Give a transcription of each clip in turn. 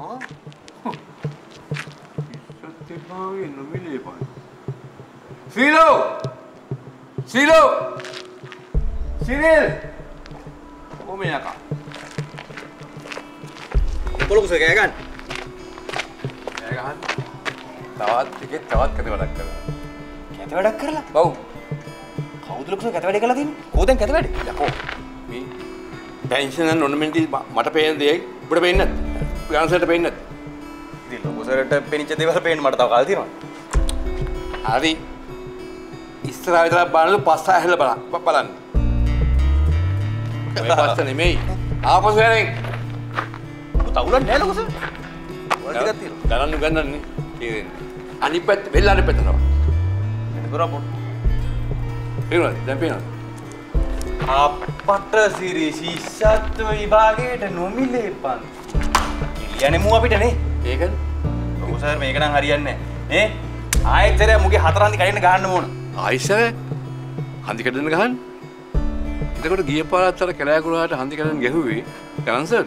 ඉස්සත් නොමිලේ පන්. සීලෝ! සීලෝ! සිරිල්! කොහොම යකා? කොලොකුස කෑ ගන්න. කෑ ගහන්න. තවත් ටිකේ තවත් කැත වැඩක් කරලා. කැත වැඩක් කරලා? ඔව්. කවුද ලොකුස කැත වැඩ කරලා තින්නේ? කොහෙන් කැත වැඩ? යකෝ. මේ ටෙන්ෂන් and ornament මට පේන දෙයයි ඔබට පේන්නේ නැද්ද? ගාන්සර්ට පේන්නේ නැද්ද? ඉතින් ලොකුසරට පෙනිච්ච දේවල් පේන්න මට තව කාලේ තියෙනවා. හරි. ඉස්සරහ විතර බලන්න පස්ස ඇහැල බලන්න. ඔය පස්ස නෙමෙයි. ආපසු යන්නේ. තවුලක් නෑ ලොකුසර. වල ටිකක් තියෙනවා. දරන්න ගන්නන්නේ. තේරෙන්නේ. අනිත් පැත්ත වෙල්ලාට පැත්තනවා. එතන කරා පොඩ්. පේනවද? දැන් පේනවද? අපට සිරි ශිෂ්‍යත්ව විභාගයට නොමිලේ පන්. කිලියනේ මු අපිට නේ. ඒකද? ලොකුසර් මේක නම් හරියන්නේ නෑ. නේ? ආයෙත් මුගේ හතරන්දි කඩේන්න ගහන්න ඕන. ආයිසර හන්දි කඩන්න ගහන්න. එතකොට ගිය පාරත් අර කැලෑගුරාට හන්දි කඩන්න ගැහුවේ ඩාන්සර්ද?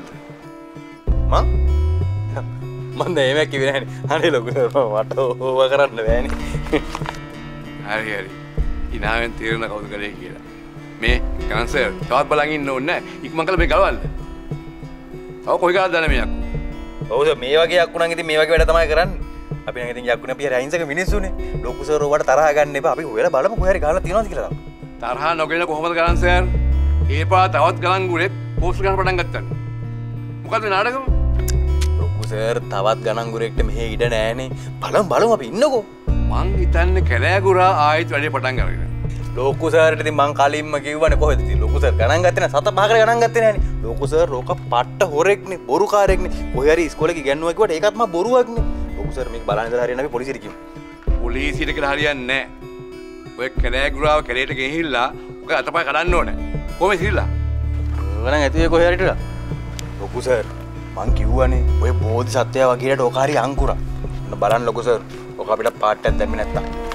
මම නේම කිව්වේ නෑනේ. අනේ ලොකුසර් මට ඕව කරන්න බෑනේ. හරි හරි. ඉනාවෙන් තේරෙන කවුද කලේ කියලා. මේ ඩාන්සර් තවත් බලන් ඉන්න ඕනේ නෑ. ඉක්මන් කළ මේ ගලවන්න. තව කොයි කාලද දන්නේ මේ යක්කු? ඔව් මේ වගේ යක්කු නම් ඉතින් මේ වගේ වැඩ තමයි කරන්නේ. අපි නම් ඉතින් යක්කුනේ අපි හරි අහිංසක මිනිස්සුනේ. ලොකු සර් ඔයාලට තරහ ගන්න එපා. අපි ඔයාලා බලමු කොහේ හරි ගහලා තියනවාද කියලා තමයි. තරහ නොගෙන කොහොමද ගලන් සර්? ඒ පා තවත් ගලන් ගුරේ පෝස්ට් ගන්න පටන් ගත්තා. මොකද්ද මේ නාටකම? ලොකු සර් තවත් ගණන් ගුරෙක්ට මෙහෙ ඉඩ නෑනේ. බලමු අපි ඉන්නකෝ. මං හිතන්නේ කැලෑගුරා ආයෙත් වැඩේ පටන් අරගෙන. ලොකු සර්ට ඉතින් මං කලින්ම කිව්වනේ කොහෙද ඉතින් ලොකු සර් ගණන් ගත්තේ නෑ. සත පහකට ගණන් ගත්තේ නෑනේ. ලොකු සර් ඕක පට්ට හොරෙක්නේ, බොරුකාරයෙක්නේ. කොහේ හරි ඉස්කෝලේ ඉගෙනුවා කිව්වට ඒකත් මා බොරුවක්නේ. ලොකු සර් මේක බලන්න ඉඳලා හරියන්නේ අපි පොලිසියට කියමු. පොලිසියට කියලා හරියන්නේ නෑ. ඔය කැලෑගුරාව කැලේට ගෙහිල්ලා ඔක අතපය කඩන්න ඕනේ. කොහොමද සිල්ලා? ඕනනම් ඇතුලේ කොහේ හරි ඉතලා. ලොකු සර් මං කිව්වනේ ඔය බෝධි සත්වයා වගේට ඕක හරි අංකුරා. බලන්න ලොකු සර්. ඕක අපිට පාට්ටයක් දැම්මේ නැත්තම්